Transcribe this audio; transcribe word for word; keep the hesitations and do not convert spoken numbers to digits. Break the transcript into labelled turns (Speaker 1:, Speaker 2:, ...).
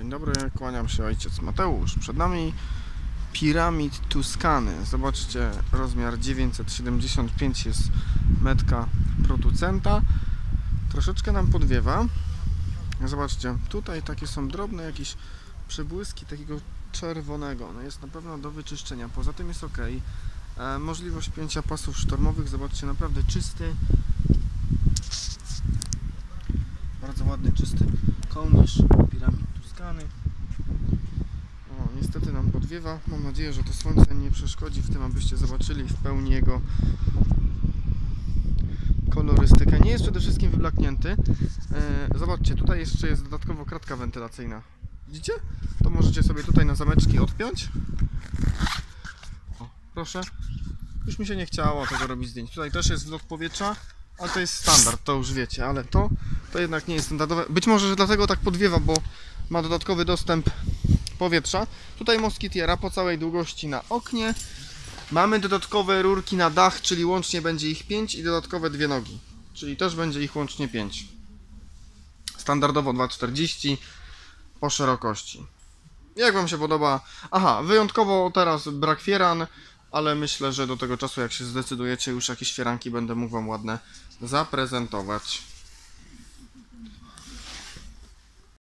Speaker 1: Dzień dobry, kłaniam się, ojciec Mateusz. Przed nami piramid Tuskany. Zobaczcie, rozmiar dziewięćset siedemdziesiąt pięć jest metka producenta. Troszeczkę nam podwiewa. Zobaczcie, tutaj takie są drobne jakieś przebłyski takiego czerwonego. No jest na pewno do wyczyszczenia, poza tym jest ok. E, możliwość pięcia pasów sztormowych, zobaczcie, naprawdę czysty. Bardzo ładny, czysty kołnierz piramid Tuskany. O, niestety nam podwiewa. Mam nadzieję, że to słońce nie przeszkodzi w tym, abyście zobaczyli w pełni jego kolorystykę. Nie jest przede wszystkim wyblaknięty. E, zobaczcie, tutaj jeszcze jest dodatkowo kratka wentylacyjna. Widzicie? To możecie sobie tutaj na zameczki odpiąć. O, proszę. Już mi się nie chciało tego robić zdjęć. Tutaj też jest wlot powietrza, ale to jest standard, to już wiecie, ale to, to jednak nie jest standardowe. Być może, że dlatego tak podwiewa, bo ma dodatkowy dostęp powietrza. Tutaj moskitiera po całej długości na oknie. Mamy dodatkowe rurki na dach, czyli łącznie będzie ich pięć i dodatkowe dwie nogi. Czyli też będzie ich łącznie pięć. Standardowo dwa czterdzieści po szerokości. Jak Wam się podoba? Aha, wyjątkowo teraz brak fieran, ale myślę, że do tego czasu, jak się zdecydujecie, już jakieś fieranki będę mógł Wam ładne zaprezentować.